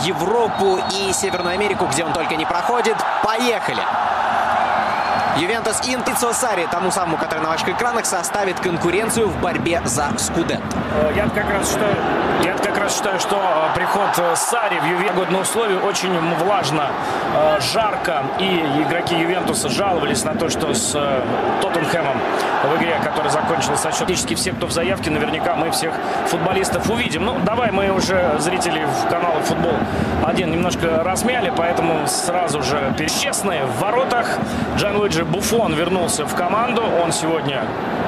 Европу и Северную Америку, где он только не проходит. Поехали! Ювентус Интер Сарри, тому самому, который на ваших экранах, составит конкуренцию в борьбе за скудетто. Я как раз считаю, что приход Сарри в Ювентус условия очень влажно, жарко, и игроки Ювентуса жаловались на то, что с Тоттенхэмом в игре, которая закончилась со счетом, практически все, кто в заявке, наверняка мы всех футболистов увидим. Ну, давай, мы уже зрители в канале Футбол 1 немножко размяли, поэтому сразу же честные в воротах. Джанлуиджи Буффон вернулся в команду. Он сегодня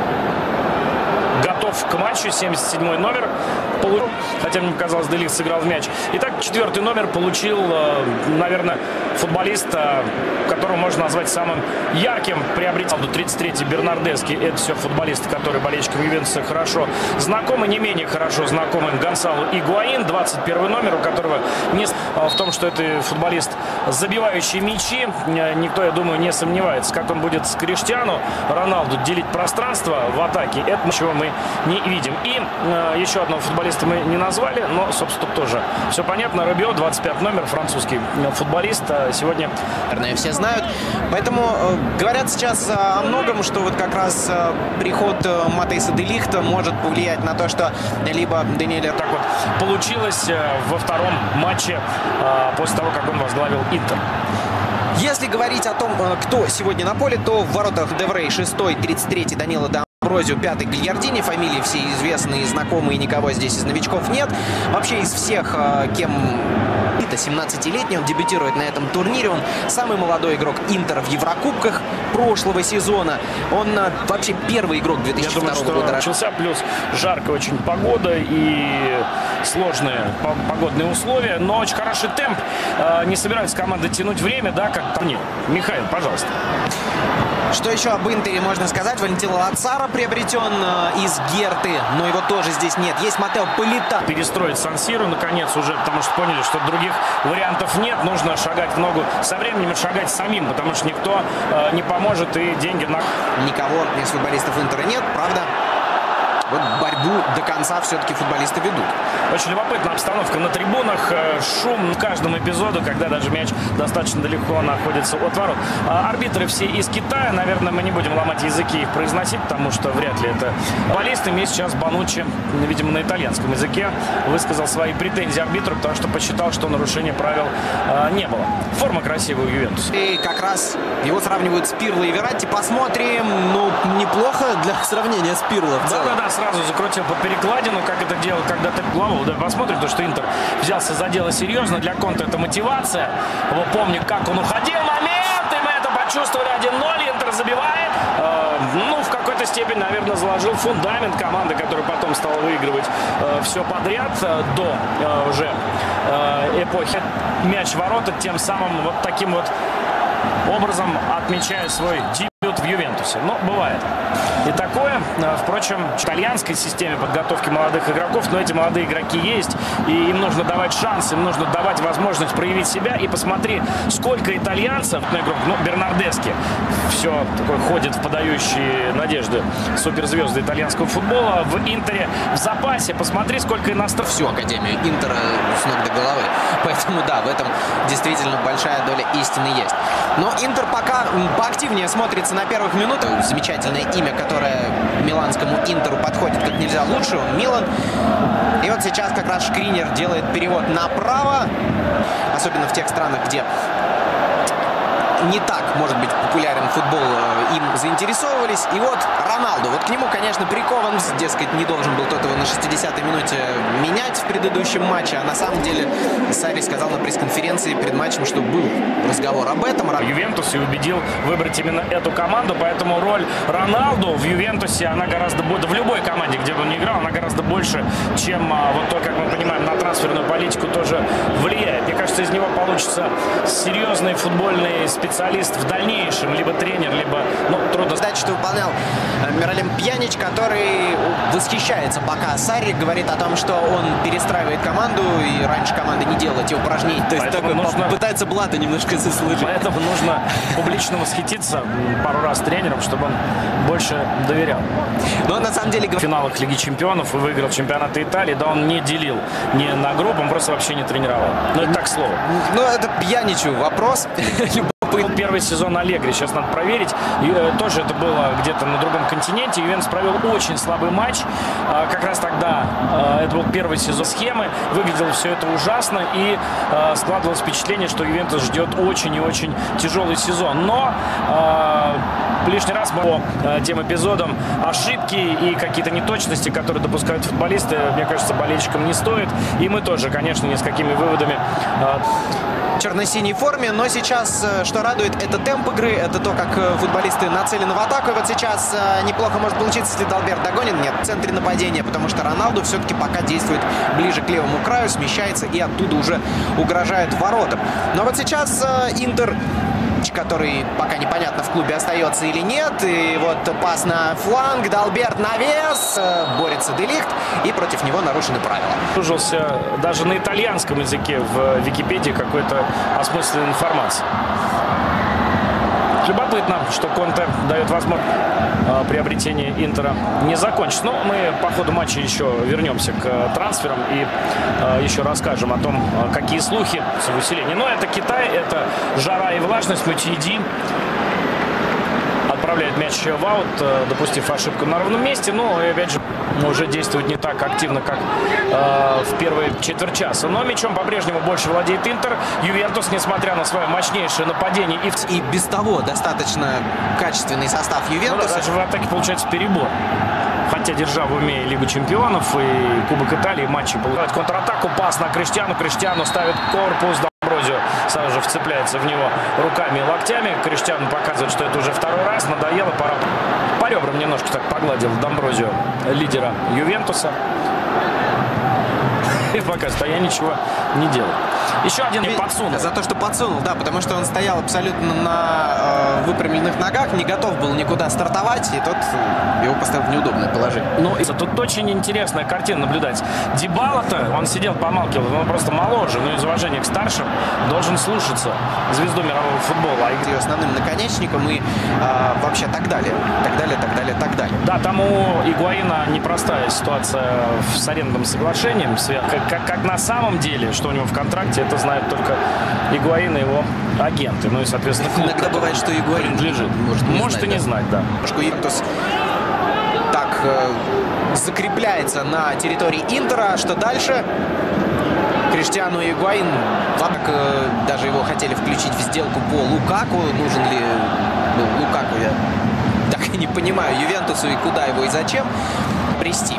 готов к матчу. 77-й номер. Хотя мне показалось, Де Лихт сыграл в мяч. Итак, 4-й номер получил, наверное, футболист, которого можно назвать самым ярким приобретением. 33-й Бернардески. Это все футболисты, которые болельщикам Ювентуса хорошо знакомы. Не менее хорошо знакомы Гонсало Игуаин. 21-й номер, у которого не в том, что это футболист, забивающий мячи. Никто, я думаю, не сомневается, как он будет с Криштиану Роналду делить пространство в атаке. Это ничего мы не видим. И еще одного футболиста мы не назвали, но, собственно, тут тоже все понятно. Рабио, 25 номер, французский футболист. Сегодня, наверное, все знают. Поэтому говорят сейчас о многом, что вот как раз приход Матейса Де Лихта может повлиять на то, что либо Даниэль... Так вот получилось во втором матче после того, как он возглавил Интер. Если говорить о том, кто сегодня на поле, то в воротах Деврей 6-й, 33-й Данило D'Амброзио, 5-й Гальярдини. Фамилии все известные, знакомые, никого здесь из новичков нет. Вообще из всех, кем... 17-летний, он дебютирует на этом турнире. Он самый молодой игрок Интера в Еврокубках прошлого сезона. Он вообще первый игрок 2002 года. Начался, плюс жаркая очень погода и сложные погодные условия, но очень хороший темп. Не собираются команды тянуть время, да, как там нет. Михаил, пожалуйста. Что еще об Интере можно сказать? Валентино Лацаро приобретен из Герты, но его тоже здесь нет. Есть Матео Политано. Перестроить Сан-Сиро, наконец, уже, потому что поняли, что других вариантов нет. Нужно шагать в ногу со временем, шагать самим, потому что никто не поможет, и деньги на... Никого из футболистов Интера нет, правда? Вот борьбу до конца все-таки футболисты ведут. Очень любопытная обстановка на трибунах. Шум в каждом эпизоде, когда даже мяч достаточно далеко находится от ворот. Арбитры все из Китая. Наверное, мы не будем ломать языки и их произносить, потому что вряд ли это футболисты. Мне сейчас Бануччи, видимо, на итальянском языке, высказал свои претензии арбитру, потому что посчитал, что нарушения правил не было. Форма красивая у Ювентуса. И как раз его сравнивают с Пирло и Вератти. Посмотрим. Ну, неплохо для сравнения с Пирло. Да, сразу закрутил под перекладину, как это делал когда-то главу. Да, посмотрим, то, что Интер взялся за дело серьезно. Для Конте это мотивация. Его помню, как он уходил. Момент, и мы это почувствовали. 1-0, Интер забивает. Ну, в какой-то степени, наверное, заложил фундамент команды, которая потом стала выигрывать все подряд до уже эпохи. Мяч в ворота, тем самым вот таким вот образом отмечая свой дебют в Ювентусе. Но бывает и такое. Впрочем, в итальянской системе подготовки молодых игроков, но эти молодые игроки есть, и им нужно давать шанс, им нужно давать возможность проявить себя. И посмотри, сколько итальянцев, игрок, Бернардески, все такое ходит в подающие надежды суперзвезды итальянского футбола в Интере в запасе. Посмотри, сколько иностранцев. Всю академию Интера с ног до головы. Поэтому да, в этом действительно большая доля истины есть. Но Интер пока поактивнее смотрится на первых минутах. Замечательное имя, которое миланскому Интеру подходит как нельзя лучше. Он Милан. И вот сейчас как раз Шкринер делает перевод направо. Особенно в тех странах, где не так, может быть, популярен футбол, им заинтересовывались. И вот Роналду. Вот к нему, конечно, прикован, дескать, не должен был тот его на 60-й минуте менять в предыдущем матче. А на самом деле Сарри сказал на пресс-конференции перед матчем, что был разговор об этом. Ювентус и убедил выбрать именно эту команду. Поэтому роль Роналду в Ювентусе, она гораздо больше, в любой команде, где бы он ни играл, она гораздо больше, чем вот то, как мы понимаем, на трансферную политику тоже влияет. Мне кажется, из него получится серьезный футбольный специалист. специалист в дальнейшем, либо тренер, либо, ну, трудно сказать, что выполнял Миралем Пьянич, который восхищается пока Сарри, говорит о том, что он перестраивает команду, и раньше команда не делала эти упражнения. То есть такой пытается Блата немножко заслужить. Поэтому нужно публично восхититься пару раз тренером, чтобы он больше доверял. Но на самом деле... В финалах Лиги Чемпионов и выиграл чемпионаты Италии, да, он не делил ни на группу, он просто вообще не тренировал. Ну, это так слово. Ну, это Пьяничу вопрос. Первый сезон Аллегри, сейчас надо проверить. И, тоже это было где-то на другом континенте. Ювентус провел очень слабый матч. Как раз тогда это был первый сезон схемы. Выглядело все это ужасно. И складывалось впечатление, что Ювентус ждет очень и очень тяжелый сезон. Но лишний раз по тем эпизодам ошибки и какие-то неточности, которые допускают футболисты, мне кажется, болельщикам не стоит. И мы тоже, конечно, ни с какими выводами... черно-синей форме, но сейчас, что радует, это темп игры, это то, как футболисты нацелены в атаку. И вот сейчас неплохо может получиться, если Далберт догонит. Нет, в центре нападения, потому что Роналду все-таки пока действует ближе к левому краю, смещается и оттуда уже угрожает воротам. Но вот сейчас Интер, который пока непонятно в клубе остается или нет. И вот пас на фланг, Далберт навес, борется Де Лихт, и против него нарушены правила. Служился даже на итальянском языке в Википедии какой-то осмысленной информации. Любопытно, что Конте дает возможность приобретения Интера не закончить. Но мы по ходу матча еще вернемся к трансферам и еще расскажем о том, какие слухи в усилении. Но это Китай, это жара и влажность. Матюиди отправляет мяч в аут, допустив ошибку на ровном месте. Но, опять же, уже действует не так активно, как в первой четверть часа. Но мячом по-прежнему больше владеет Интер. Ювентус, несмотря на свое мощнейшее нападение и без того достаточно качественный состав Ювентуса. Ну, даже в атаке получается перебор. Хотя, держа в уме Лигу Чемпионов и Кубок Италии, матчи получают контратаку, пас на Криштиану. Криштиану ставит корпус, Дамброзио сразу же вцепляется в него руками и локтями. Криштиану показывает, что это уже второй раз, надоело, пора. По ребрам немножко так погладил Дамброзио лидера Ювентуса. И показывает, а я ничего не делал. Еще один подсунул. За то, что подсунул, да, потому что он стоял абсолютно на выпрямленных ногах, не готов был никуда стартовать, и тот его поставил в неудобное положение. Ну, тут очень интересная картина наблюдать. Дибала-то, он сидел, помалкивал, он просто моложе, но из уважения к старшим должен слушаться звезду мирового футбола. Ее основным наконечником и вообще так далее. Так далее, так далее, так далее. Да, там у Игуаина непростая ситуация с арендным соглашением. Как на самом деле, что у него в контракте, это знают только Игуаин и его агенты. Ну и, соответственно, клуб. Иногда бывает, что Игуаин принадлежит. Может и не знать, да. Ювентус так закрепляется на территории Интера. Что дальше? Криштиану и Игуаин, даже его хотели включить в сделку по Лукаку. Нужен ли Лукаку, я так и не понимаю, Ювентусу, и куда его и зачем прести.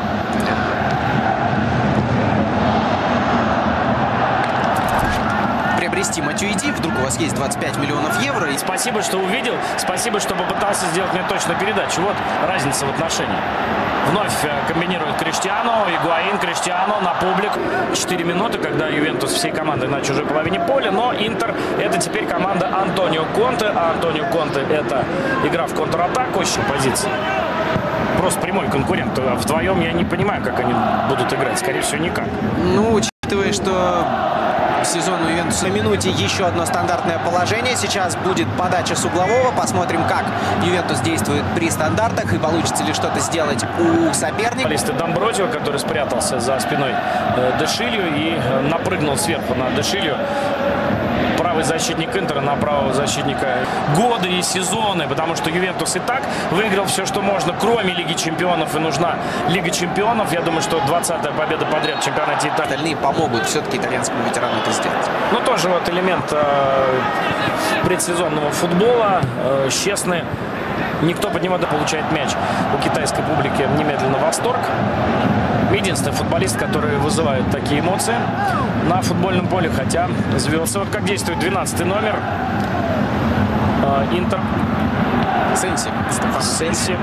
Приобрести Матюиди, вдруг у вас есть 25 миллионов евро. И спасибо, что увидел, спасибо, что попытался сделать мне точную передачу. Вот разница в отношении. Вновь комбинирует Криштиану, Игуаин, Криштиану на публику. 4 минуты, когда Ювентус всей командой на чужой половине поля, но Интер — это теперь команда Антонио Конте, а Антонио Конте — это игра в контратаку, позиции. Просто прямой конкурент. Вдвоем я не понимаю, как они будут играть. Скорее всего, никак. Ну, учитывая, что сезон у Ювентуса на минуте еще одно стандартное положение. Сейчас будет подача с углового. Посмотрим, как Ювентус действует при стандартах и получится ли что-то сделать у соперника. Дамброзио, который спрятался за спиной Де Шильо и напрыгнул сверху на Де Шильо. Правый защитник Интера на правого защитника года и сезоны, потому что Ювентус и так выиграл все, что можно, кроме Лиги Чемпионов, и нужна Лига Чемпионов. Я думаю, что 20-я победа подряд в чемпионате Италии. Остальные помогут все-таки итальянскому ветерану это сделать. Ну, тоже вот элемент предсезонного футбола, честный. Никто под него получает мяч. У китайской публики немедленно восторг. Единственный футболист, который вызывает такие эмоции на футбольном поле, хотя звезд. Вот как действует 12-й номер Интер. Сенси.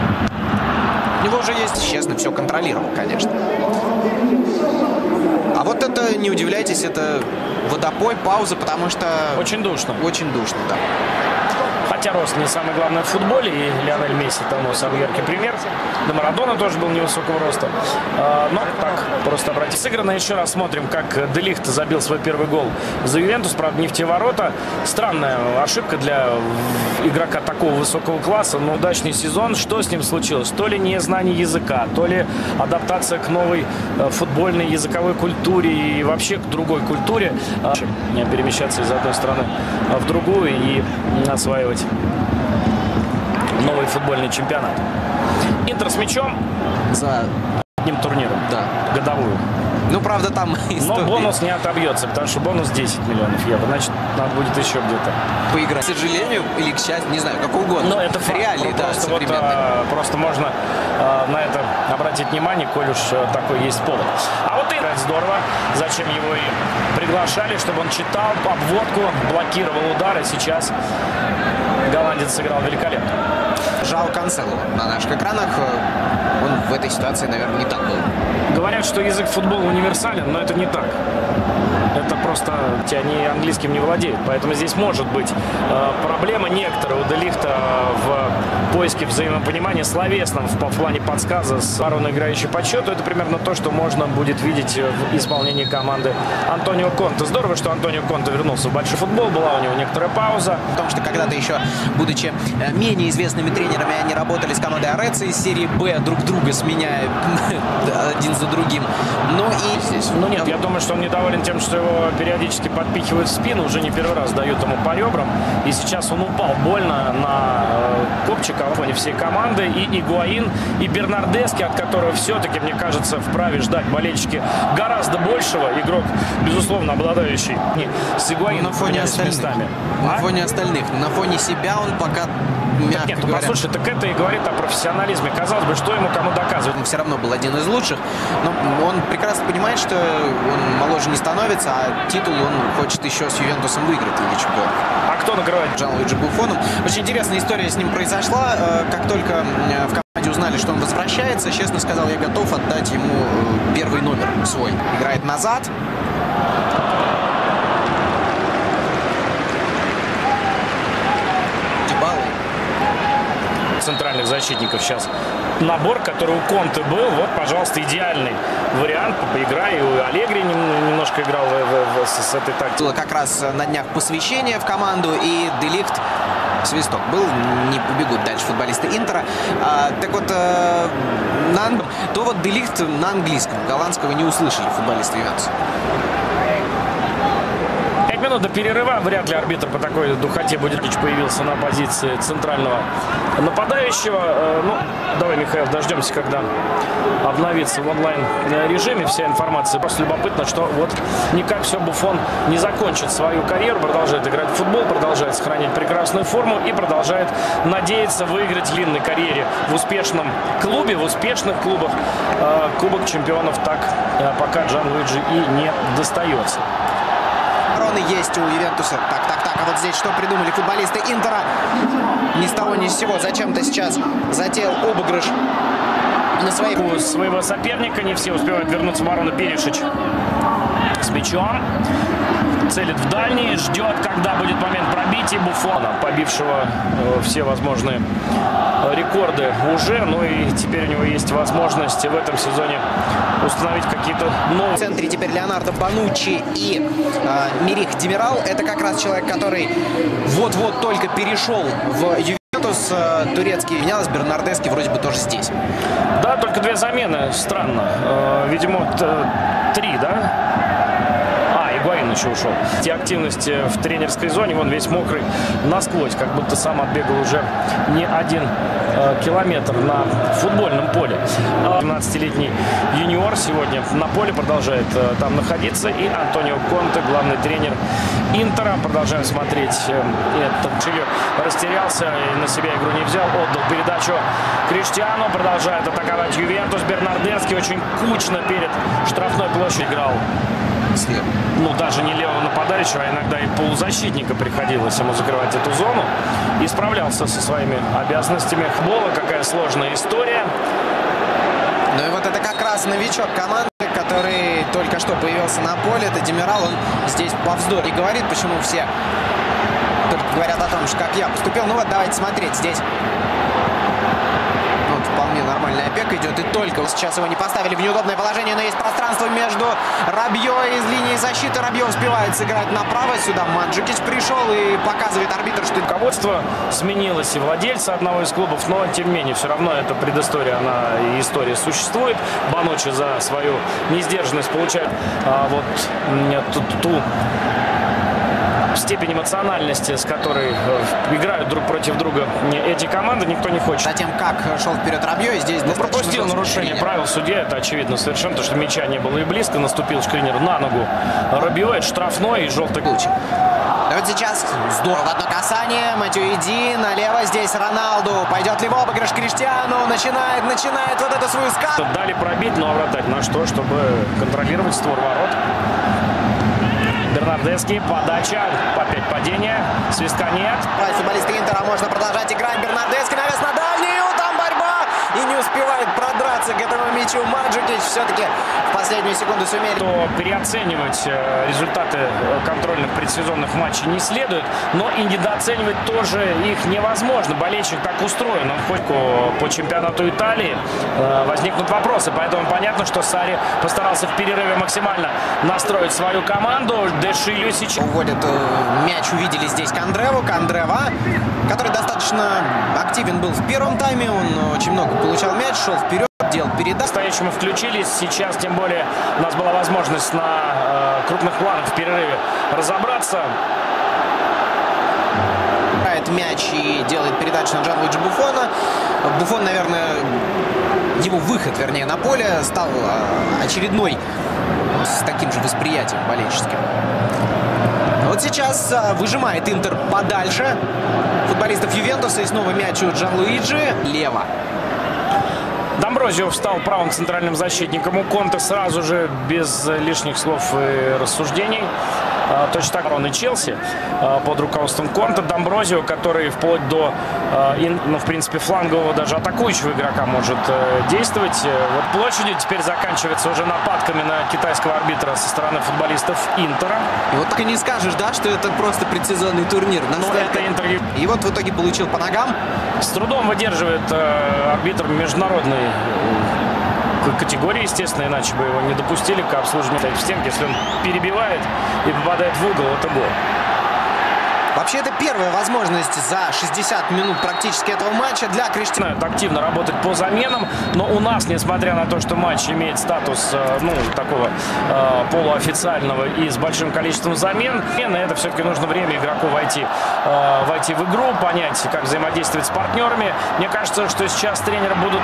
У него уже есть, честно, все контролировал, конечно. А вот вот это, не удивляйтесь, это водопой, пауза, потому что... Очень душно. Очень душно, да. Хотя рост не самое главное в футболе, и Лионель Месси тому самый яркий пример. Да, Марадона тоже был невысокого роста. Но так, просто обратите. Сыграно еще раз, смотрим, как Де Лихт забил свой первый гол за Ювентус, правда, не в те ворота. Странная ошибка для игрока такого высокого класса, но удачный сезон. Что с ним случилось? То ли незнание языка, то ли адаптация к новой футбольной языковой культуре и вообще к другой культуре. Перемещаться из одной страны в другую и осваивать новый футбольный чемпионат. Интер с мячом за одним турниром. Да. Годовую. Ну, правда, там Но бонус не отобьется, потому что бонус 10 миллионов евро. Значит, надо будет еще где-то поиграть. К сожалению, или к счастью, не знаю, как угодно. Но это реалии, да, просто, просто можно на это обратить внимание, коль уж такой есть повод. А вот играть здорово. Зачем его и приглашали, чтобы он читал обводку, блокировал удары. Сейчас голландец сыграл великолепно. Жао Кансело на наших экранах. Он в этой ситуации, наверное, не так был. Говорят, что язык футбола универсален, но это не так. Это просто они английским не владеют. Поэтому здесь может быть проблема некоторая у Де Лихта в поиске взаимопонимания словесном в плане подсказа с Ароном, играющей по счету. Это примерно то, что можно будет видеть в исполнении команды Антонио Конте. Здорово, что Антонио Конте вернулся в большой футбол. Была у него некоторая пауза. Потому что когда-то еще, будучи менее известными тренерами, они работали с командой Ореца из серии Б, друг друга сменяя один за другим. Но и здесь... Ну нет, я думаю, что он недоволен тем, что его периодически подпихивают в спину. Уже не первый раз дают ему по ребрам. И сейчас он упал больно на копчика в фоне всей команды. И Игуаин, и Бернардески, от которого все-таки, мне кажется, вправе ждать болельщики гораздо большего. Игрок, безусловно, обладающий с Игуаином на фоне остальных. Местами. На фоне остальных. На фоне себя он пока... Так нет, ну послушай, так это и говорит о профессионализме. Казалось бы, что ему кому доказывать? Он все равно был один из лучших, но он прекрасно понимает, что он моложе не становится, а титул он хочет еще с Ювентусом выиграть Лигу чемпионов. А кто накрывает? Джанлуиджи Буффоном. Очень интересная история с ним произошла. Как только в команде узнали, что он возвращается, честно сказал, я готов отдать ему первый номер свой. Играет назад. Центральных защитников сейчас набор, который у Конте был. Вот, пожалуйста, идеальный вариант. Поиграй. И у Аллегри немножко играл с этой тактикой. Было как раз на днях посвящение в команду, и Де Лихт, свисток был, не побегут дальше футболисты Интера. Так вот, то вот Де Лихт на английском. Голландского не услышали футболисты Ювентуса. Минут до перерыва. Вряд ли арбитр по такой духоте будет. Появился на позиции центрального нападающего. Ну, давай, Михаил, дождемся, когда обновится в онлайн-режиме вся информация. Просто любопытно, что вот никак все, Буффон не закончит свою карьеру, продолжает играть в футбол, продолжает сохранять прекрасную форму и продолжает надеяться выиграть в длинной карьере в успешном клубе, в успешных клубах. Кубок чемпионов так пока Джанлуиджи и не достается. Есть у Ювентуса. Так, а вот здесь что придумали футболисты Интера? Ни с того ни с сего. Зачем-то сейчас затеял обыгрыш на своего соперника. Не все успевают вернуться. Маруно Перишич с мячом. Целит в дальний. Ждет, когда будет момент пробития Буффона, побившего все возможные рекорды уже. Ну и теперь у него есть возможность в этом сезоне установить какие-то новые. В центре теперь Леонардо Бонуччи и Мерих Демирал. Это как раз человек, который вот-вот только перешел в Ювентус. Турецкий менялось, Бернардески вроде бы тоже здесь. Да, только две замены. Странно. Видимо, 3, да? Игуаин еще ушел. Те активности в тренерской зоне, вон весь мокрый насквозь, как будто сам отбегал уже не 1 километр на футбольном поле. 17-летний юниор сегодня на поле продолжает там находиться. И Антонио Конте, главный тренер Интера. Продолжаем смотреть. Этот Чили растерялся и на себя игру не взял. Отдал передачу Криштиану. Продолжает атаковать Ювентус. Бернардески очень кучно перед штрафной площадью играл. Ну, даже не левого нападающего, а иногда и полузащитника приходилось ему закрывать эту зону. И справлялся со своими обязанностями. Футбола, какая сложная история. Ну и вот это как раз новичок команды, который только что появился на поле. Это Демирал, он здесь повздор и говорит, почему все только говорят о том, что как я поступил. Ну вот, давайте смотреть здесь. Вот вполне нормальная опека идет, и только сейчас его не поставили в неудобное положение, но есть пространство между Рабье из линии защиты. Рабье успевает сыграть направо, сюда Манджукич пришел и показывает арбитр, что руководство сменилось и владельца одного из клубов, но тем не менее все равно эта предыстория, она и история существует. Банучи за свою несдержанность получает ту степень эмоциональности, с которой играют друг против друга эти команды, никто не хочет. Затем, как шел вперед Рабье, здесь пропустил нарушение правил судья, это очевидно совершенно, потому что мяча не было и близко, наступил Шкринер на ногу Рабье, это штрафной и желтый ключ. Да вот сейчас здорово одно касание, Матюиди налево, здесь Роналду, пойдет ли в обыгрыш Криштиану, начинает вот эту свою сказку. Дали пробить, но вратарь на что, чтобы контролировать створ ворот. Бернардески, подача, опять падение, свистка нет. Футболисты Интера, можно продолжать играть. Бернардески, навес на дальнюю, там борьба. И не успевает продраться к этому мячу Манджукич. Все-таки в последнюю секунду сумели. То переоценивать результаты контрольных предсезонных матчей не следует, но и недооценивать тоже их невозможно. Болельщик так устроен. Он хоть по чемпионату Италии возникнут вопросы. Поэтому понятно, что Сарри постарался в перерыве максимально настроить свою команду. Дешилю сейчас уводят мяч, увидели здесь Кандрева, который достаточно активен был в первом тайме. Он очень много получал мяч, шел вперед, делал передачу. По-настоящему включились. Сейчас, тем более, у нас была возможность на крупных планах в перерыве разобраться. Играет мяч и делает передачу на Джанлуиджи Буффона. Буффон, наверное, его выход, вернее, на поле стал очередной с таким же восприятием болельческим. Вот сейчас выжимает Интер подальше футболистов Ювентуса, и снова мяч у Джанлуиджи лево. Домброзио встал правым центральным защитником у Конте сразу же, без лишних слов и рассуждений. Точно так он и Челси под руководством Конте. Домброзио, который вплоть до, в принципе, флангового, даже атакующего игрока может действовать. Вот площадью теперь заканчивается уже нападками на китайского арбитра со стороны футболистов Интера. И вот так и не скажешь, да, что это просто предсезонный турнир. Но это Интер. И вот в итоге получил по ногам. С трудом выдерживает арбитр международной категории, естественно, иначе бы его не допустили к обслуживанию в стенке. Если он перебивает и попадает в угол, это гол. Вообще, это первая возможность за 60 минут практически этого матча для Криштиану. Активно работать по заменам, но у нас, несмотря на то, что матч имеет статус, такого полуофициального и с большим количеством замен, на это все-таки нужно время игроку войти в игру, понять, как взаимодействовать с партнерами. Мне кажется, что сейчас тренеры будут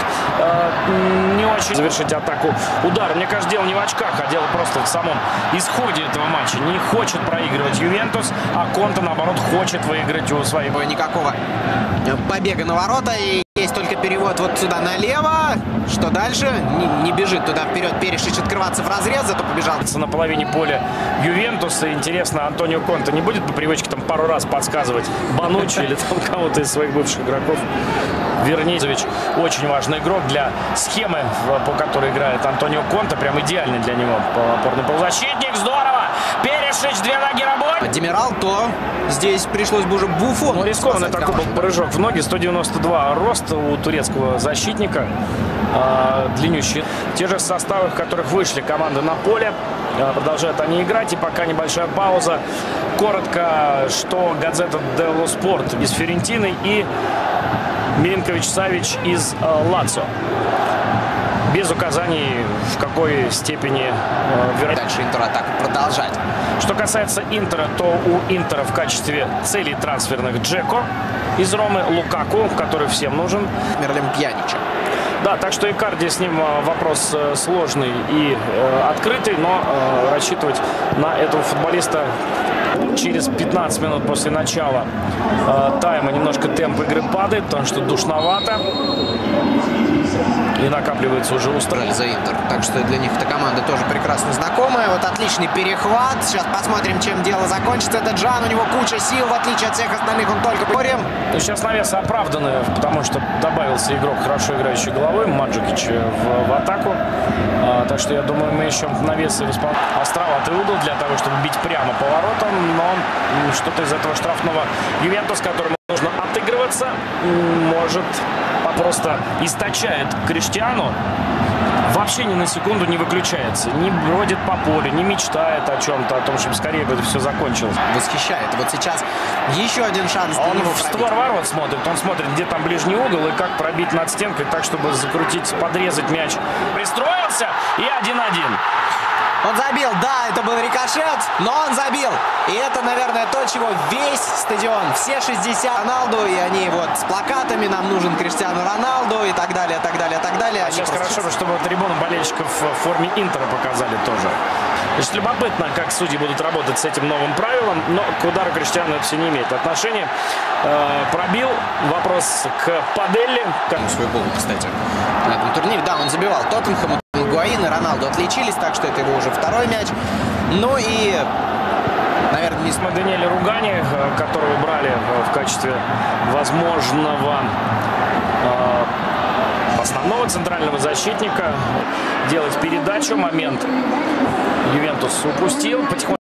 не очень завершить атаку удара. Мне кажется, дело не в очках, а дело просто в самом исходе этого матча. Не хочет проигрывать Ювентус, а Конте, наоборот, хочет выиграть у своих. Никакого побега на ворота, и есть только перевод вот сюда налево. Что дальше? Не бежит туда вперед. Перешич открываться в разрез, зато побежал. На половине поля Ювентуса. Интересно, Антонио Конте не будет по привычке там пару раз подсказывать Бануччи или там кого-то из своих бывших игроков? Вернизович очень важный игрок для схемы, по которой играет Антонио Конте. Прям идеальный для него опорный полузащитник. Здорово! Перешич, две ноги работают. Демирал, то здесь пришлось бы уже Буффону. Рискованный такой был прыжок в ноги. 192 роста у турецкого защитника. Длиннющие. Те же составы, в которых вышли команды на поле. Продолжают они играть. И пока небольшая пауза. Коротко, что Газета делло Спорт из Фиорентины и Милинкович-Савич из Лацио. Без указаний, в какой степени дальше Интер атаку продолжать. Что касается Интера, то у Интера в качестве целей трансферных Джеко из Ромы, Лукаку, который всем нужен, Мерлем Пьянича. Да, так что Икарди, с ним вопрос сложный и открытый, но рассчитывать на этого футболиста через 15 минут после начала тайма немножко темп игры падает, потому что душновато. И накапливается уже устали за Интер. Так что для них эта команда тоже прекрасно знакомая. Вот отличный перехват. Сейчас посмотрим, чем дело закончится. Это Джан, у него куча сил, в отличие от всех остальных, он только борем. Ну, сейчас навесы оправданы, потому что добавился игрок, хорошо играющий головой, Манджукич, в атаку. Так что я думаю, мы еще навесы островатый угол для того, чтобы бить прямо по воротам. Но что-то из этого штрафного Ювентус, которому нужно отыгрываться, может просто источает Криштиану. Вообще ни на секунду не выключается, не бродит по полю, не мечтает о чем-то, о том, чтобы скорее бы это все закончилось. Восхищает. Вот сейчас еще один шанс. Он в створ ворот смотрит, он смотрит, где там ближний угол и как пробить над стенкой так, чтобы закрутить, подрезать мяч. Пристроился и 1-1. Он забил, да, это был рикошет, но он забил. И это, наверное, то, чего весь стадион, все 60 Роналду, и они вот с плакатами «Нам нужен Криштиану Роналду» и так далее, так далее, так далее. А сейчас хорошо бы, чтобы трибуну болельщиков в форме Интера показали тоже. Значит, любопытно, как судьи будут работать с этим новым правилом, но к удару Криштиану это все не имеет отношения. Пробил, вопрос к Паделли. Свой гол, кстати, на этом турнире. Да, он забивал Тоттенхэму. Гуаин и Роналду отличились, так что это его уже второй мяч. Ну и, наверное, не мы Даниэля Ругани, которого брали в качестве возможного основного центрального защитника, делать передачу. Момент Ювентус упустил. Потихоньку